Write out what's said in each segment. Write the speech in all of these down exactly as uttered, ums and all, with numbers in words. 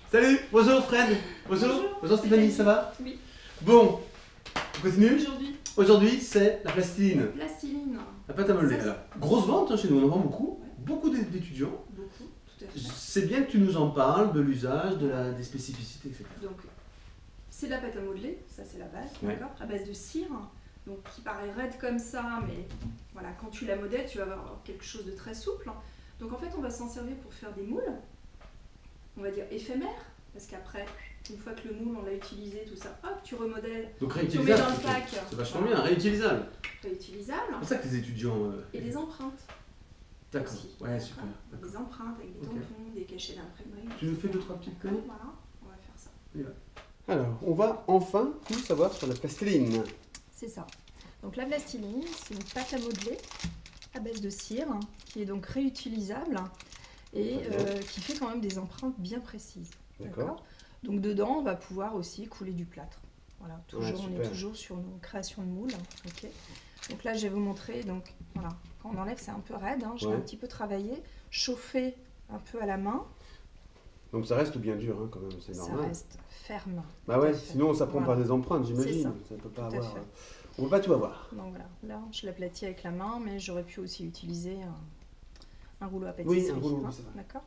Salut, bonjour Fred. Bonjour. Bonjour, Bonjour Stéphanie, ça va? Oui. Bon, on continue. Aujourd'hui, Aujourd'hui, c'est la plastiline. plastiline. La pâte à modeler. Ça, Alors, grosse vente hein, chez nous, on en vend beaucoup. Ouais. Beaucoup d'é- d'étudiants. Beaucoup, tout à fait. C'est bien que tu nous en parles de l'usage, de la, des spécificités, et cetera. Donc, c'est de la pâte à modeler, ça c'est la base, Ouais. d'accord, à base de cire, donc qui paraît raide comme ça, mais voilà, quand tu la modèles, tu vas avoir quelque chose de très souple. Donc en fait, on va s'en servir pour faire des moules, on va dire éphémères, parce qu'après, une fois que le moule, on l'a utilisé, tout ça, hop, tu remodèles, Donc tu mets réutilisable. dans le c'est- pack. C'est vachement Voilà. bien, réutilisable. Réutilisable, C'est pour ça que les étudiants. euh, et des empreintes. D'accord. aussi, Ouais, d'accord. super. d'accord. Des empreintes avec des Ok. tampons, des cachets d'imprimerie. Tu nous fais deux, trois petites D'accord, conneries? voilà, on va faire ça. Alors, on va enfin tout savoir sur la plastiline. C'est ça. Donc la plastiline, c'est une pâte à modeler à base de cire, hein, qui est donc réutilisable et Très bien. euh, qui fait quand même des empreintes bien précises. D'accord. Donc dedans, on va pouvoir aussi couler du plâtre. Voilà, toujours, on est super. toujours sur nos créations de moules. Ok. Donc là, je vais vous montrer. Donc voilà, quand on enlève, c'est un peu raide. Hein, je l'ai Ouais. un petit peu travaillé, chauffé un peu à la main. Donc ça reste bien dur hein, quand même, c'est Ça normal. reste ferme. Bah Tout ouais, à fait. sinon ça prend Voilà. par des empreintes, j'imagine. C'est Ça. ça. peut pas Tout à avoir. fait. euh, On peut pas tout avoir. Donc voilà, là je l'aplatis avec la main, mais j'aurais pu aussi utiliser un, un rouleau à pâtisserie. Oui, un rouleau, hein, oui, c'est vrai. D'accord.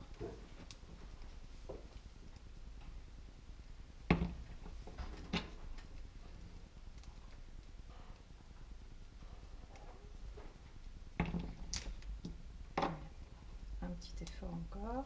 Un petit effort encore.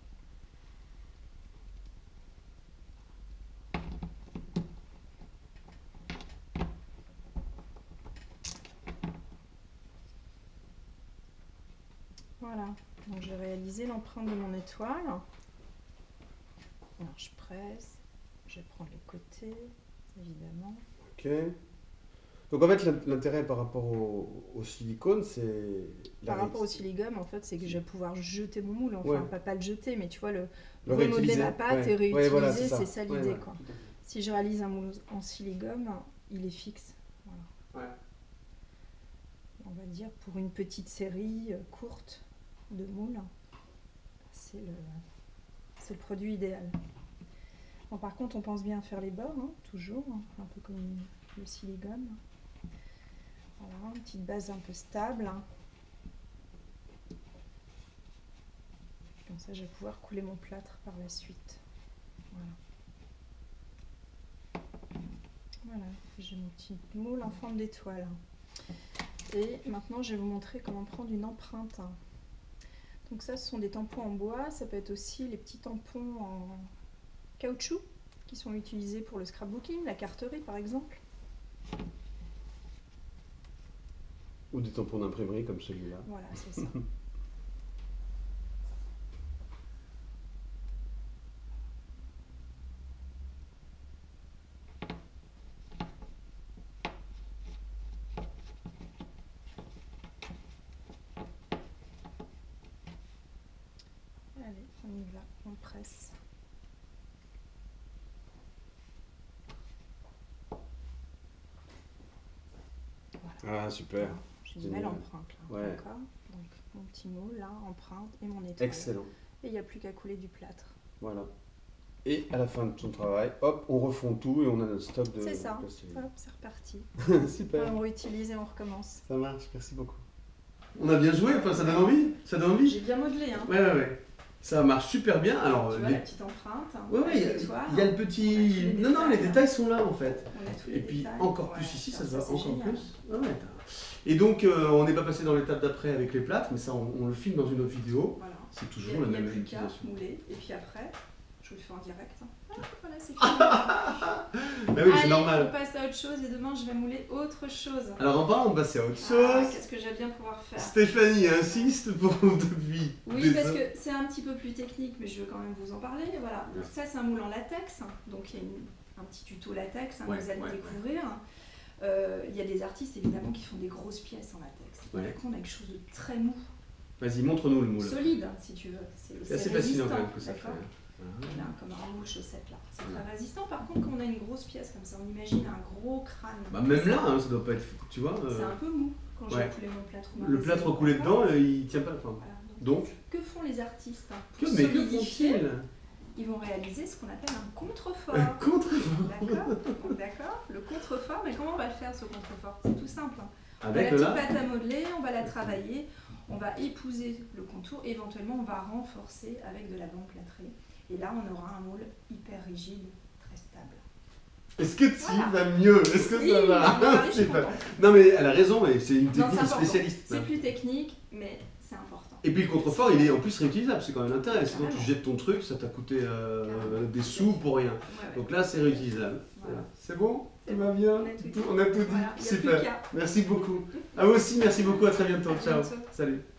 Voilà, donc j'ai réalisé l'empreinte de mon étoile. Alors je presse, je vais prendre les côtés, évidemment. Ok. Donc en fait, l'int- l'intérêt par rapport au, au silicone, c'est la Par rapport au ré- silicone, en fait, c'est que je vais pouvoir jeter mon moule. Enfin, Ouais. pas, pas le jeter, mais tu vois, le, le remodeler réutiliser. ma pâte Ouais. et réutiliser, Ouais, voilà, c'est ça l'idée, Ouais, voilà, quoi. tout à fait. Si je réalise un moule en silicone, il est fixe. Voilà. Ouais. On va dire pour une petite série euh, courte de moules, c'est le, c'est le produit idéal. Bon, par contre, on pense bien à faire les bords, hein, toujours, hein, un peu comme le silicone. Voilà, une petite base un peu stable. Hein. Comme ça, je vais pouvoir couler mon plâtre par la suite. Voilà. Voilà, j'ai mon petit moule en forme d'étoile. Et maintenant, je vais vous montrer comment prendre une empreinte. Donc ça, ce sont des tampons en bois. Ça peut être aussi les petits tampons en caoutchouc qui sont utilisés pour le scrapbooking, la carterie par exemple. Ou des tampons d'imprimerie comme celui-là. Voilà, c'est ça. Allez, on y va, on presse. Voilà. Ah, super. J'ai une Génial. belle empreinte là. Ouais. D'accord. Donc mon petit moule là, empreinte et mon étoile. Excellent. Et il n'y a plus qu'à couler du plâtre. Voilà. Et à la fin de ton travail, hop, on refond tout et on a notre stock de C'est ça. plastiline. Hop, c'est reparti. Super. On réutilise et on recommence. Ça marche, merci beaucoup. On a bien joué, enfin ça donne envie. Ça donne envie. J'ai bien modelé, hein. Ouais, ouais, ouais. Ça marche super bien. Alors, Tu vois les- la petite empreinte. hein, ouais, ouais, il y a- avec l'étoile. il y a le On a tous petit. les Non, non, les détails. détails sont là en fait. On a tous Et les puis détails. encore plus Ouais, ici, ça putain, se voit c'est encore génial. plus. Ah ouais, t'as- et donc, euh, on n'est pas passé dans l'étape d'après avec les plâtres, mais ça, on, on le filme dans une autre vidéo. Voilà. C'est Il toujours n'y la a, il y a même plus qu'à utilisation. mouler. Et puis après, je vous le fais en direct. hein. Ah, voilà, c'est fini. Bah oui, c'est Allez, normal. on passe à autre chose et demain je vais mouler autre chose. Alors, en parlant de passer à autre Ah, chose, Qu'est-ce que j'aime bien pouvoir faire. Stéphanie insiste pour depuis. Oui, des parce heures. que c'est un petit peu plus technique, mais je veux quand même vous en parler. Voilà. Donc ça, c'est un moule en latex. Donc il y a une- un petit tuto latex, hein, Ouais, vous allez ouais, découvrir. Euh, Il y a des artistes évidemment qui font des grosses pièces en latex. Et Ouais. du coup, on a quelque chose de très mou, Vas-y, montre-nous le moule. solide, hein, si tu veux. C'est assez fascinant quand même que ça fait. d'accord. Ah. Voilà, comme un moule chaussette là. C'est très résistant. Par contre, quand on a une grosse pièce comme ça, on imagine un gros crâne. Bah, même là, hein, ça doit pas être. Tu vois, euh, C'est un peu mou quand ouais. j'ai coulé mon plâtre. ou ma le vaisselle, plâtre coulé d'accord. dedans, euh, il tient pas. Enfin, Voilà. Donc, que font les artistes hein, que, pour mais que solidifier font-ils ils vont réaliser ce qu'on appelle un contrefort. Un contrefort. D'accord. Donc, d'accord. Le contrefort, mais comment on va le faire ce contrefort? C'est tout simple. Hein. Avec on a la là. petite pâte à modeler, on va la travailler, on va épouser le contour, éventuellement on va renforcer avec de la bande plâtrée. Et là, on aura un moule hyper rigide, très stable. Est-ce que tu Voilà. vas mieux? Est-ce que Oui, ça va? oui, je suis C'est pas- contente. Non mais elle a raison, et c'est une Non, technique c'est de important. spécialiste. C'est plus technique, mais c'est important. Et puis le contrefort, il est en plus réutilisable, c'est quand même l'intérêt. Sinon tu Carrément. jettes ton truc, ça t'a coûté euh, Carrément. des sous pour rien. Ouais, ouais. Donc là, c'est réutilisable. Voilà. Voilà. C'est bon? C'est Tout bon. va bien? On a tout dit. On a tout dit. Voilà, il y a plus Super. qu'à. Merci beaucoup. À vous aussi, merci beaucoup, à très bientôt. À Ciao. bientôt. Salut.